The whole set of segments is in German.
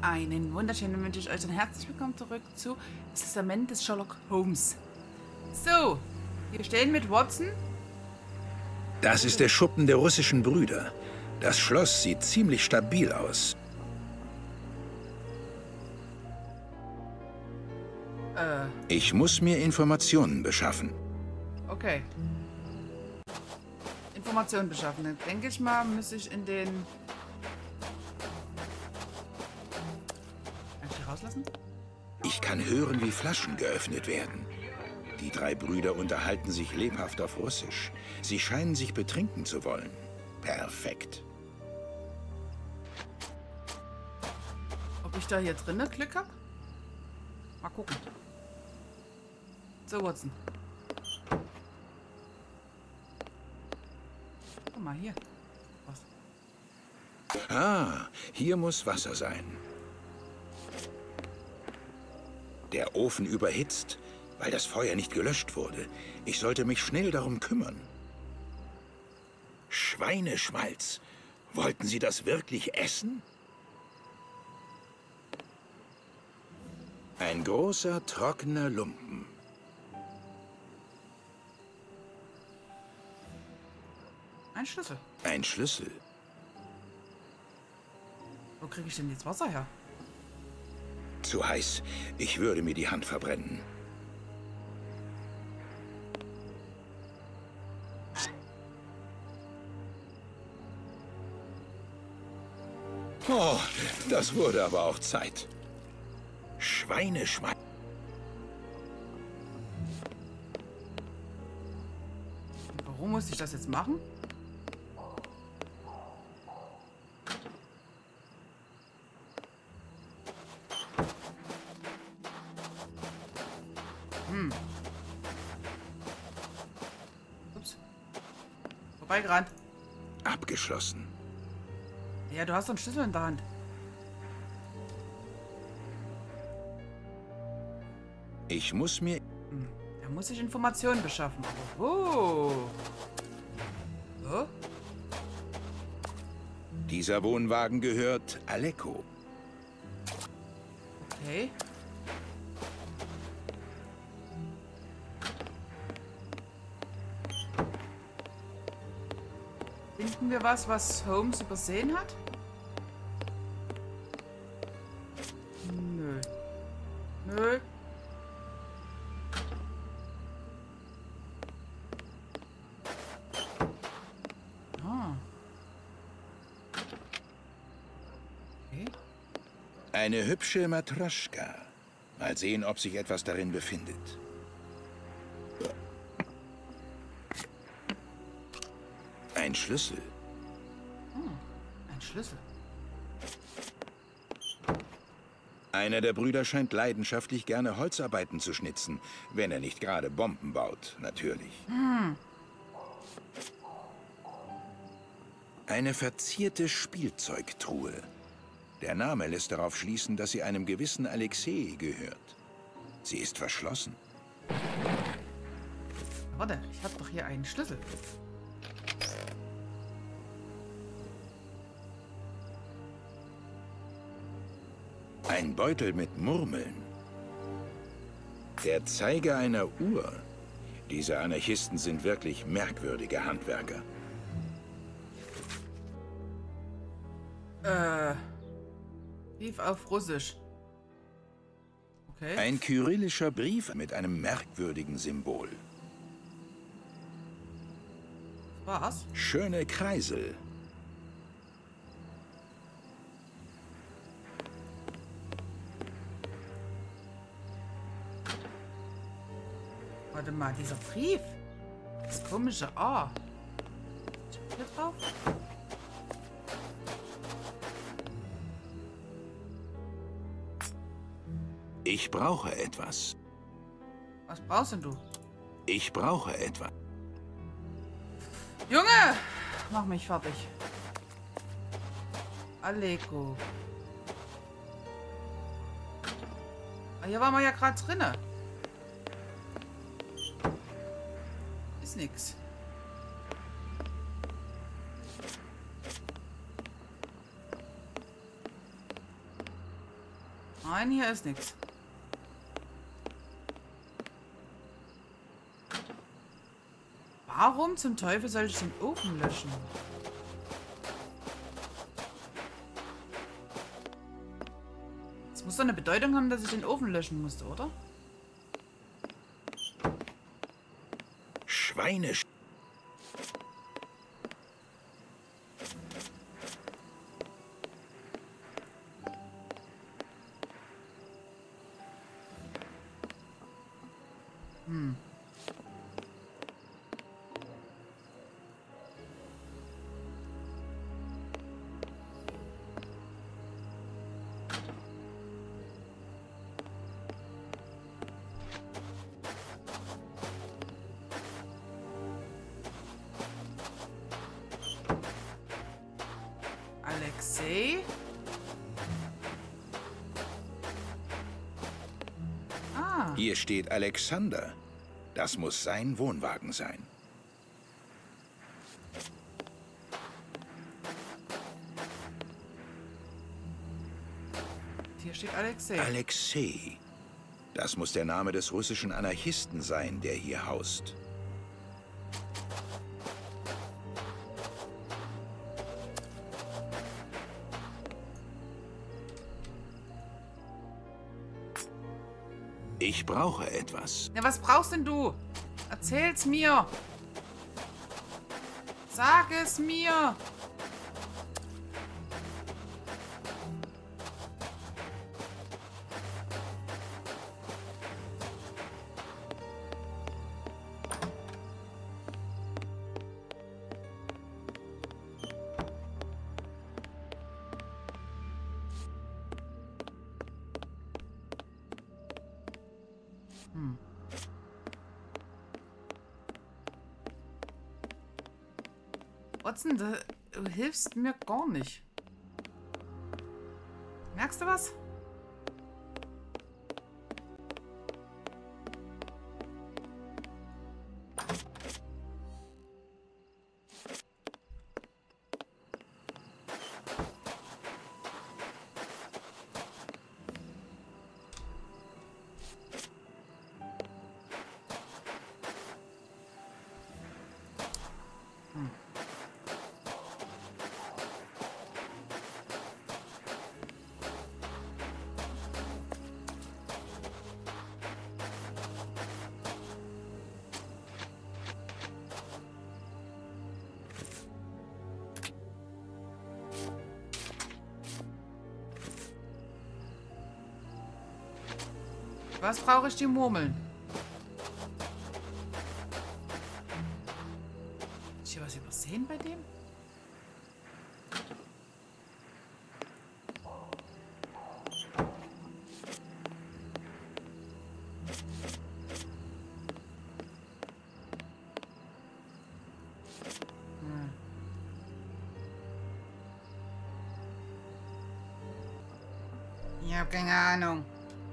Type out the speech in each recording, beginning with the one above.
Einen wunderschönen wünsche ich euch und herzlich willkommen zurück zu Das Testament des Sherlock Holmes. So, wir stehen mit Watson. Das ist der Schuppen der russischen Brüder. Das Schloss sieht ziemlich stabil aus. Ich muss mir Informationen beschaffen. Okay. Informationen beschaffen. Dann denke ich mal, muss ich in den... Kann ich die rauslassen? Ich kann hören, wie Flaschen geöffnet werden. Die drei Brüder unterhalten sich lebhaft auf Russisch. Sie scheinen sich betrinken zu wollen. Perfekt. Ob ich da hier drinnen Glück habe? Mal gucken. So, Watson. Guck mal hier. Was? Ah, hier muss Wasser sein. Der Ofen überhitzt, weil das Feuer nicht gelöscht wurde. Ich sollte mich schnell darum kümmern. Schweineschmalz. Wollten Sie das wirklich essen? Ein großer, trockener Lumpen. Ein Schlüssel. Ein Schlüssel. Wo kriege ich denn jetzt Wasser her? Zu heiß. Ich würde mir die Hand verbrennen. Oh, das wurde aber auch Zeit. Schweineschmalz. Warum muss ich das jetzt machen? Ups. Vorbeigerannt. Abgeschlossen. Ja, du hast doch einen Schlüssel in der Hand. Ich muss mir... Da muss ich Informationen beschaffen. Oh. So? Dieser Wohnwagen gehört Aleko. Okay. Finden wir was Holmes übersehen hat? Nö. Nö. Ah. Okay. Eine hübsche Matroschka. Mal sehen, ob sich etwas darin befindet. Ein Schlüssel. Ein Schlüssel. Einer der Brüder scheint leidenschaftlich gerne Holzarbeiten zu schnitzen, wenn er nicht gerade Bomben baut, natürlich. Eine verzierte Spielzeugtruhe. Der Name lässt darauf schließen, dass sie einem gewissen Alexei gehört. Sie ist verschlossen. Warte, ich habe doch hier einen Schlüssel. Ein Beutel mit Murmeln. Der Zeiger einer Uhr. Diese Anarchisten sind wirklich merkwürdige Handwerker. Brief auf Russisch. Okay. Ein kyrillischer Brief mit einem merkwürdigen Symbol. Was? Schöne Kreisel. Warte mal, dieser Brief. Das komische A. Steht hier drauf? Ich brauche etwas. Was brauchst denn du? Ich brauche etwas. Junge! Mach mich fertig. Aleko. Ah, hier waren wir ja gerade drinne. Ist nix. Nein, hier ist nichts. Warum zum Teufel soll ich den Ofen löschen? Es muss doch eine Bedeutung haben, dass ich den Ofen löschen musste, oder? Schweine. Alexei? Ah. Hier steht Alexander. Das muss sein Wohnwagen sein. Hier steht Alexei. Alexei. Das muss der Name des russischen Anarchisten sein, der hier haust. Ich brauche etwas. Ja, was brauchst denn du? Erzähl's mir. Sag es mir. Watson, du hilfst mir gar nicht. Merkst du was? Was brauche ich die Murmeln? Hab ich hier was übersehen bei dem? Ich habe keine Ahnung.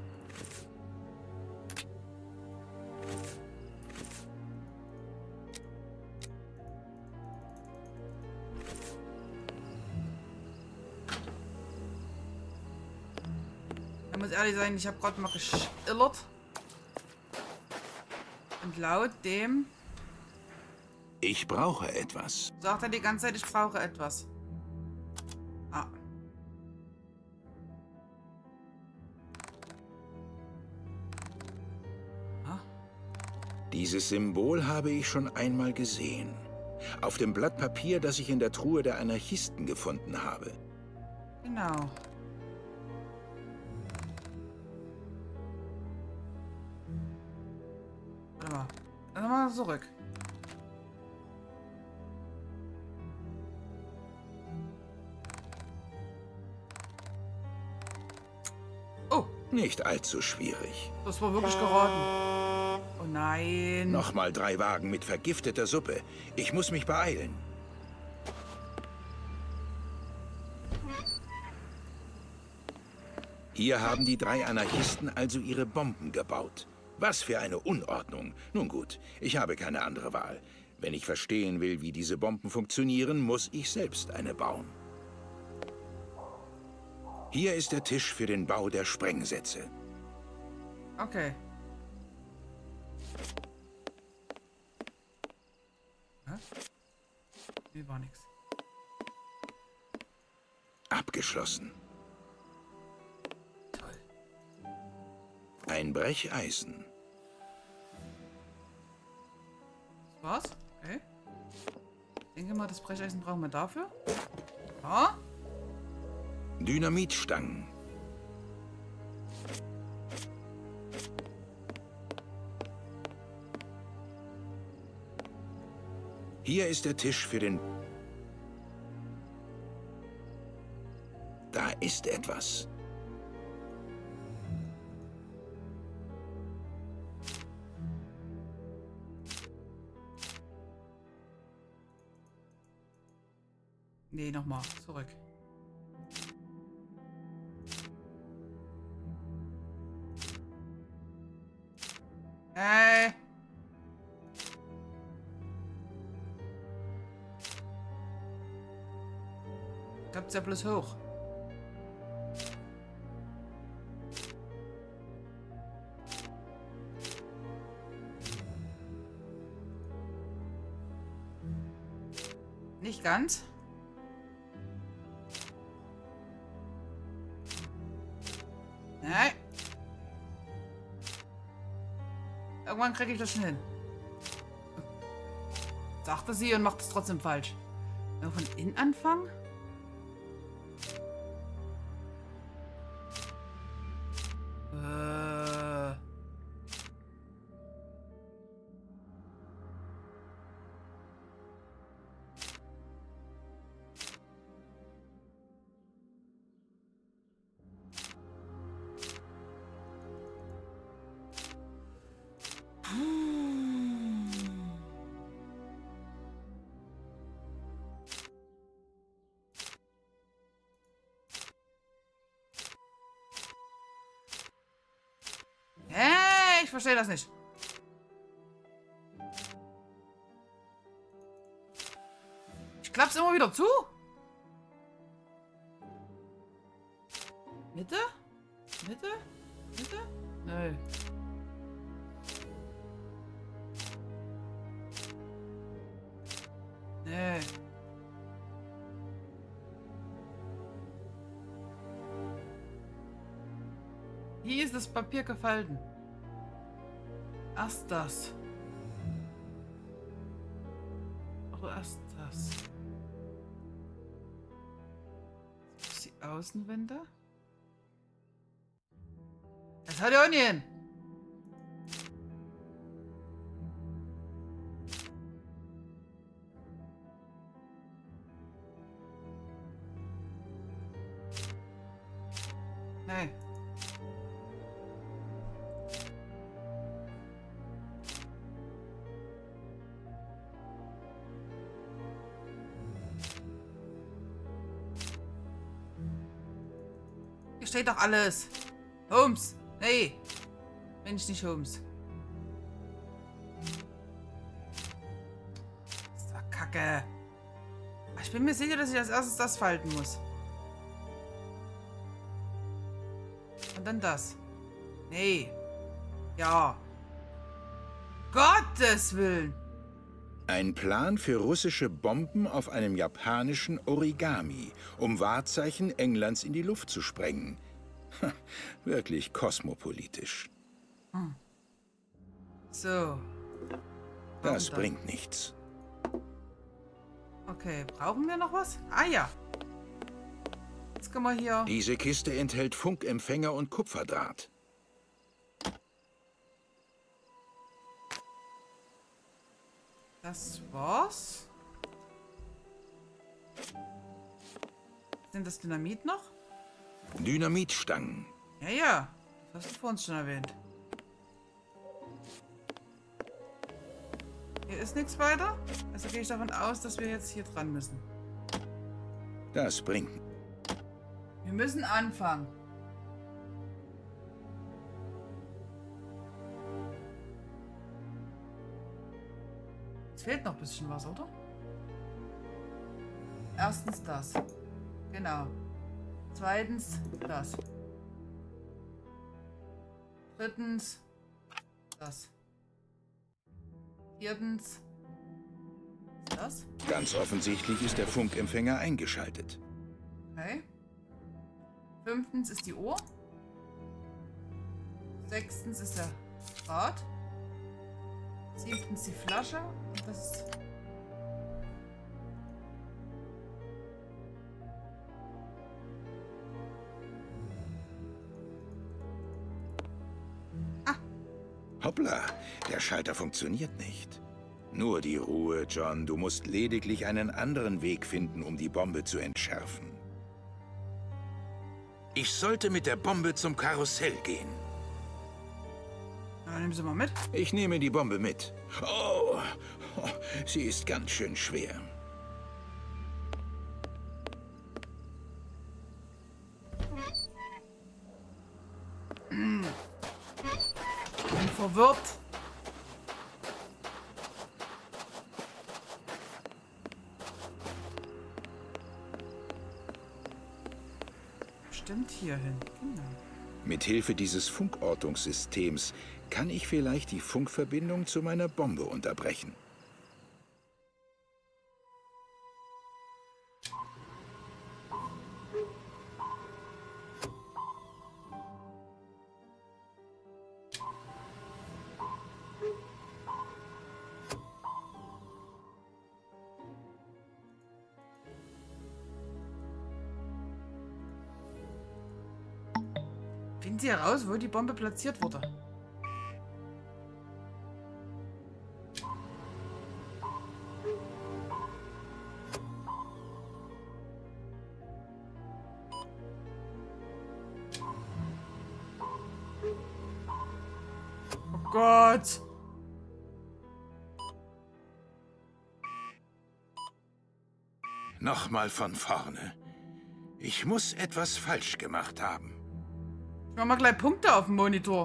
Ich muss ehrlich sein, ich habe gerade mal geschillert. Und laut dem Ich brauche etwas. sagt er die ganze Zeit, ich brauche etwas. Ah. Dieses Symbol habe ich schon einmal gesehen. Auf dem Blatt Papier, das ich in der Truhe der Anarchisten gefunden habe. Genau. Warte mal. Dann mal zurück. Oh, Nicht allzu schwierig. das war wirklich geraten. Oh nein. Nochmal 3 Wagen mit vergifteter Suppe. Ich muss mich beeilen. Hier haben die 3 Anarchisten also ihre Bomben gebaut. Was für eine Unordnung. Nun gut, ich habe keine andere Wahl. Wenn ich verstehen will, wie diese Bomben funktionieren, muss ich selbst eine bauen. Hier ist der Tisch für den Bau der Sprengsätze. Okay. Hä? Nee, war nix. Abgeschlossen. Toll. Ein Brecheisen. Das war's? Okay. Ich denke mal, das Brecheisen brauchen wir dafür. Ja. Dynamitstangen. Hier ist der Tisch für den... Da ist etwas. Nee, nochmal. Zurück. Hey. Klappt's ja bloß hoch. Nicht ganz. Nein. Irgendwann kriege ich das schon hin. Sagte sie und macht es trotzdem falsch. Wenn wir von innen anfangen? Hey, ich verstehe das nicht. Ich klapp's immer wieder zu. Mitte? Mitte? Mitte? Nö. Nee. Hier ist das Papier gefalten. Erst das. Oder erst das. Das ist die Außenwände. Das hat ja auch nicht hin. Nee. Hier steht doch alles. Holmes. Nee. Bin ich nicht Holmes. Das ist doch Kacke. Ich bin mir sicher, dass ich als erstes das falten muss. Und dann das. Nee. Ja. Gottes Willen. Ein Plan für russische Bomben auf einem japanischen Origami, um Wahrzeichen Englands in die Luft zu sprengen. Wirklich kosmopolitisch. So. Das bringt nichts. Okay, brauchen wir noch was? Ah ja. Jetzt können wir hier... Diese Kiste enthält Funkempfänger und Kupferdraht. Das war's. Sind das Dynamit noch? Dynamitstangen. Ja, ja. Das hast du vor uns schon erwähnt. Hier ist nichts weiter. Also gehe ich davon aus, dass wir jetzt hier dran müssen. Das bringt. Wir müssen anfangen. Es fehlt noch ein bisschen was, oder? Erstens das. Genau. Zweitens das. Drittens das. Viertens das. Ganz offensichtlich ist der Funkempfänger eingeschaltet. Okay. Fünftens ist die Uhr. Sechstens ist der Draht. Siebtens die Flasche. Und das ist... Hoppla, der Schalter funktioniert nicht. Nur die Ruhe, John. Du musst lediglich einen anderen Weg finden, um die Bombe zu entschärfen. Ich sollte mit der Bombe zum Karussell gehen. Na, nehmen Sie mal mit. Ich nehme die Bombe mit. Oh, sie ist ganz schön schwer. Ich bin verwirrt. Stimmt hierhin. Genau. Mithilfe dieses Funkortungssystems kann ich vielleicht die Funkverbindung zu meiner Bombe unterbrechen. Finden Sie heraus, wo die Bombe platziert wurde. Oh Gott! Nochmal von vorne. Ich muss etwas falsch gemacht haben. Ich mach mal gleich Punkte auf dem Monitor.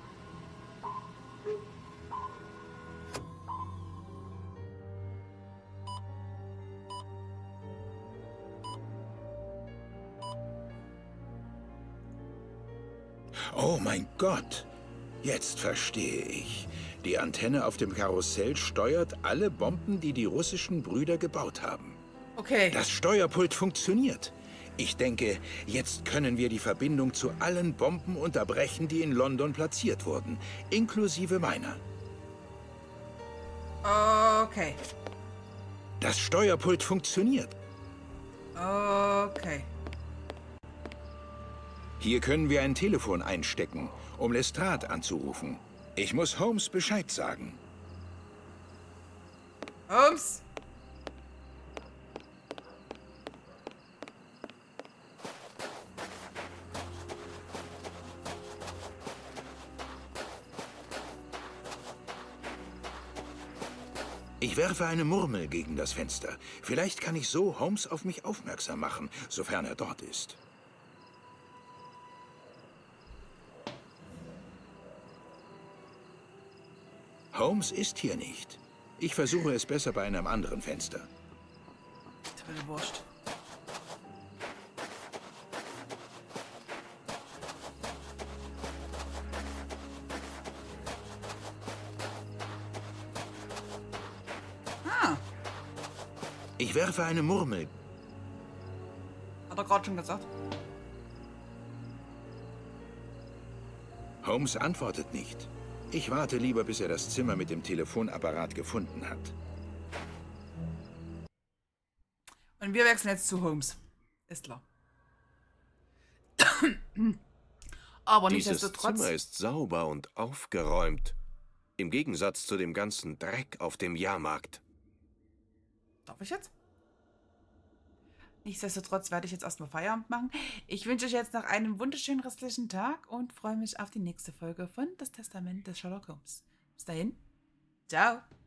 Oh mein Gott! Jetzt verstehe ich. Die Antenne auf dem Karussell steuert alle Bomben, die die russischen Brüder gebaut haben. Okay. Das Steuerpult funktioniert. Ich denke, jetzt können wir die Verbindung zu allen Bomben unterbrechen, die in London platziert wurden, inklusive meiner. Okay. Das Steuerpult funktioniert. Okay. Hier können wir ein Telefon einstecken, um Lestrade anzurufen. Ich muss Holmes Bescheid sagen. Holmes! Ich werfe eine Murmel gegen das Fenster. Vielleicht kann ich so Holmes auf mich aufmerksam machen, sofern er dort ist. Holmes ist hier nicht. Ich versuche es besser bei einem anderen Fenster. Tolle Wurst. Ich werfe eine Murmel. Hat er gerade schon gesagt. Holmes antwortet nicht. Ich warte lieber, bis er das Zimmer mit dem Telefonapparat gefunden hat. Und wir wechseln jetzt zu Holmes. Ist klar. Aber Dieses nichtsdestotrotz. Zimmer ist sauber und aufgeräumt. Im Gegensatz zu dem ganzen Dreck auf dem Jahrmarkt. Darf ich jetzt? Nichtsdestotrotz werde ich jetzt erstmal Feierabend machen. Ich wünsche euch jetzt noch einen wunderschönen restlichen Tag und freue mich auf die nächste Folge von Das Testament des Sherlock Holmes. Bis dahin. Ciao.